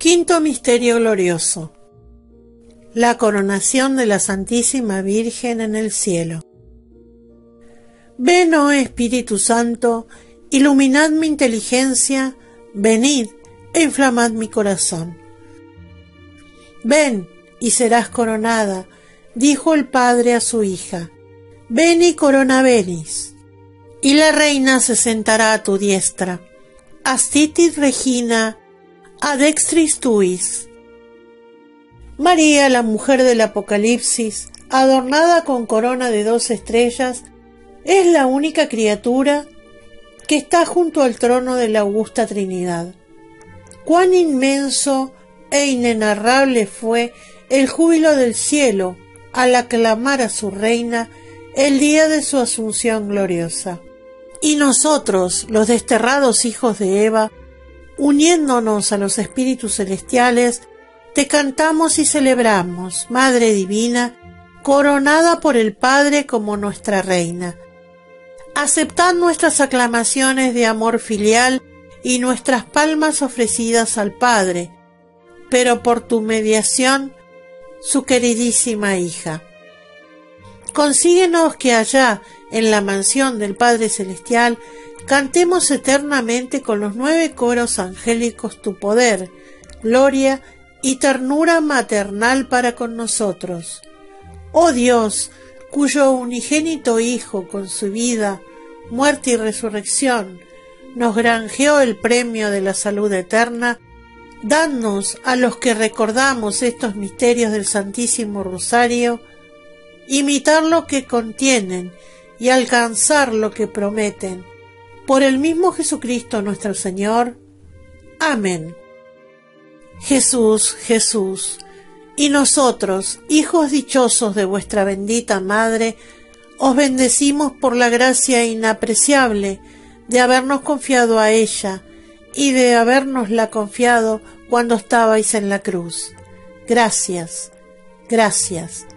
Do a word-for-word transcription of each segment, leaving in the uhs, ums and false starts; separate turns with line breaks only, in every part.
Quinto misterio glorioso: la coronación de la Santísima Virgen en el cielo. Ven, oh Espíritu Santo, iluminad mi inteligencia, venid e inflamad mi corazón. Ven y serás coronada, dijo el Padre a su hija. Veni corona venis. Y la reina se sentará a tu diestra. Astitit regina ad dextris tuis. María, la mujer del Apocalipsis, adornada con corona de dos estrellas, es la única criatura que está junto al trono de la augusta Trinidad. Cuán inmenso e inenarrable fue el júbilo del cielo al aclamar a su reina el día de su asunción gloriosa. Y nosotros, los desterrados hijos de Eva, uniéndonos a los espíritus celestiales, te cantamos y celebramos, Madre Divina, coronada por el Padre como nuestra Reina. Aceptad nuestras aclamaciones de amor filial y nuestras palmas ofrecidas al Padre, pero por tu mediación, su queridísima hija. Consíguenos que allá, en la mansión del Padre Celestial, cantemos eternamente con los nueve coros angélicos tu poder, gloria y ternura maternal para con nosotros. Oh Dios, cuyo unigénito Hijo, con su vida, muerte y resurrección, nos granjeó el premio de la salud eterna, dadnos a los que recordamos estos misterios del Santísimo Rosario, imitar lo que contienen y alcanzar lo que prometen. Por el mismo Jesucristo nuestro Señor. Amén. Jesús, Jesús, y nosotros, hijos dichosos de vuestra bendita Madre, os bendecimos por la gracia inapreciable de habernos confiado a ella y de habernosla confiado cuando estabais en la cruz. Gracias, gracias.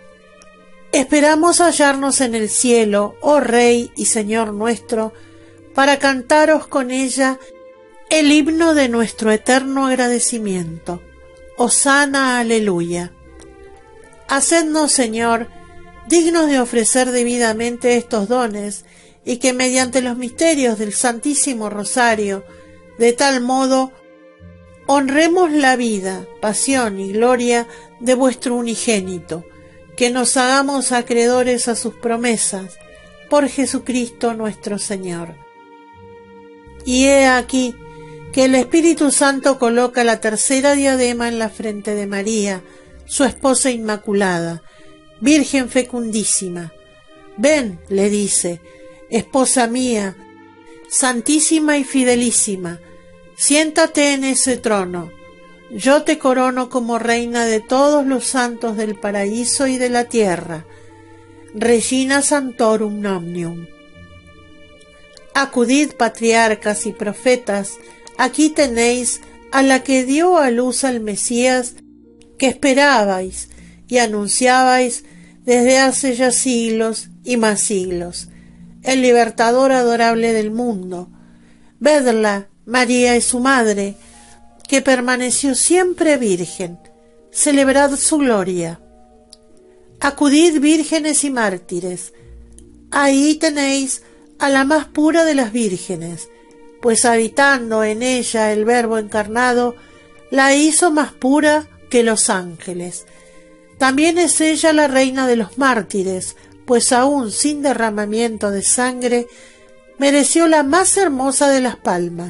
Esperamos hallarnos en el cielo, oh Rey y Señor nuestro, para cantaros con ella el himno de nuestro eterno agradecimiento. Hosana, aleluya. Hacednos, Señor, dignos de ofrecer debidamente estos dones, y que mediante los misterios del Santísimo Rosario, de tal modo, honremos la vida, pasión y gloria de vuestro unigénito, que nos hagamos acreedores a sus promesas, por Jesucristo nuestro Señor. Y he aquí que el Espíritu Santo coloca la tercera diadema en la frente de María, su esposa inmaculada, Virgen fecundísima. Ven, le dice, esposa mía, santísima y fidelísima, siéntate en ese trono. Yo te corono como reina de todos los santos del paraíso y de la tierra, Regina Sanctorum Omnium. Acudid, patriarcas y profetas, aquí tenéis a la que dio a luz al Mesías que esperabais y anunciabais desde hace ya siglos y más siglos, el libertador adorable del mundo. Vedla, María y su madre, que permaneció siempre virgen, celebrad su gloria. Acudid, vírgenes y mártires, ahí tenéis a la más pura de las vírgenes, pues habitando en ella el Verbo encarnado, la hizo más pura que los ángeles. También es ella la reina de los mártires, pues aún sin derramamiento de sangre, mereció la más hermosa de las palmas.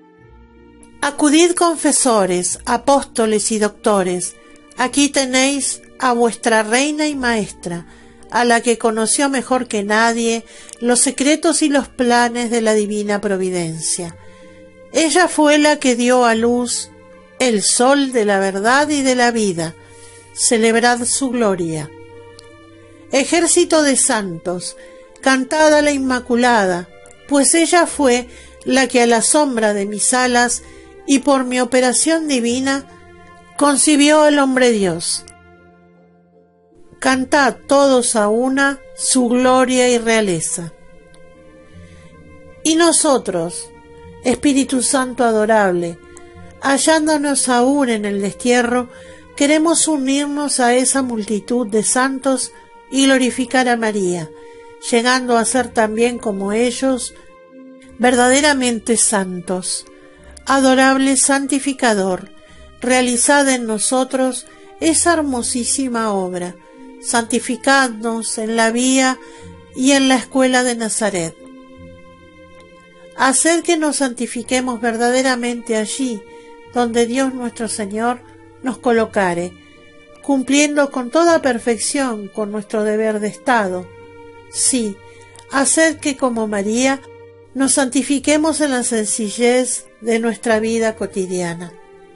Acudid, confesores, apóstoles y doctores, aquí tenéis a vuestra reina y maestra, a la que conoció mejor que nadie los secretos y los planes de la divina providencia. Ella fue la que dio a luz el sol de la verdad y de la vida. Celebrad su gloria. Ejército de santos, cantad a la Inmaculada, pues ella fue la que a la sombra de mis alas y por mi operación divina concibió al hombre Dios. Cantad todos a una su gloria y realeza. Y nosotros, Espíritu Santo adorable, Hallándonos aún en el destierro, queremos unirnos a esa multitud de santos y glorificar a María, llegando a ser también como ellos, verdaderamente santos. Adorable santificador, realizad en nosotros esa hermosísima obra, santificadnos en la vía y en la escuela de Nazaret. Haced que nos santifiquemos verdaderamente allí, donde Dios nuestro Señor nos colocare, cumpliendo con toda perfección con nuestro deber de Estado. Sí, haced que como María nos santifiquemos en la sencillez de nuestra vida cotidiana.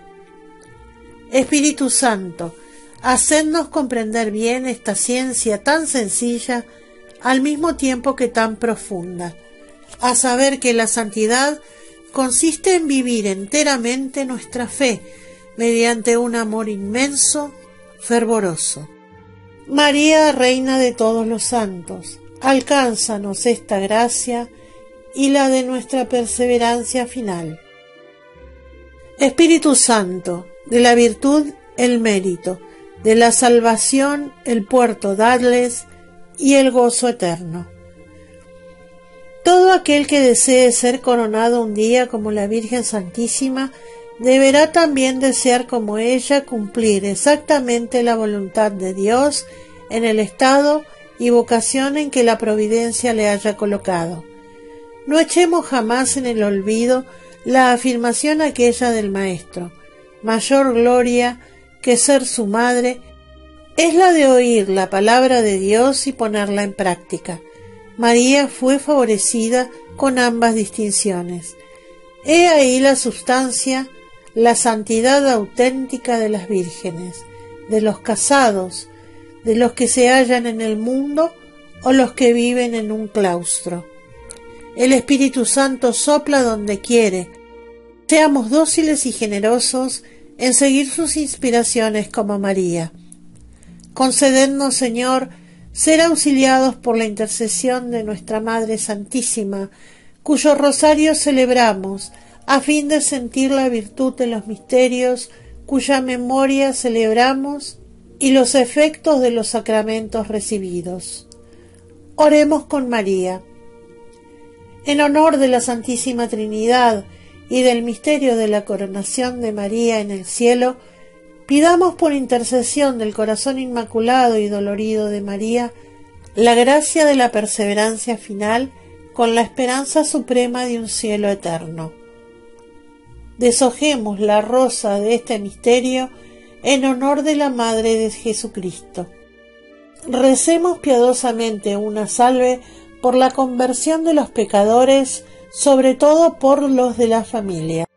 Espíritu Santo, hacednos comprender bien esta ciencia tan sencilla al mismo tiempo que tan profunda, a saber que la santidad consiste en vivir enteramente nuestra fe mediante un amor inmenso, fervoroso. María, Reina de todos los santos, alcánzanos esta gracia y la de nuestra perseverancia final. Espíritu Santo, de la virtud el mérito, de la salvación el puerto dadles y el gozo eterno. Todo aquel que desee ser coronado un día como la Virgen Santísima, deberá también desear como ella cumplir exactamente la voluntad de Dios en el estado y vocación en que la providencia le haya colocado. No echemos jamás en el olvido la afirmación aquella del Maestro: mayor gloria que ser su madre es la de oír la palabra de Dios y ponerla en práctica. María fue favorecida con ambas distinciones. He ahí la sustancia, la santidad auténtica de las vírgenes, de los casados, de los que se hallan en el mundo o los que viven en un claustro. El Espíritu Santo sopla donde quiere. Seamos dóciles y generosos en seguir sus inspiraciones como María. Concedednos, Señor, ser auxiliados por la intercesión de nuestra Madre Santísima, cuyo rosario celebramos, a fin de sentir la virtud de los misterios, cuya memoria celebramos, y los efectos de los sacramentos recibidos. Oremos con María. En honor de la Santísima Trinidad y del misterio de la coronación de María en el cielo, pidamos por intercesión del corazón inmaculado y dolorido de María la gracia de la perseverancia final con la esperanza suprema de un cielo eterno. Deshojemos la rosa de este misterio en honor de la Madre de Jesucristo. Recemos piadosamente una salve por la conversión de los pecadores, sobre todo por los de la familia.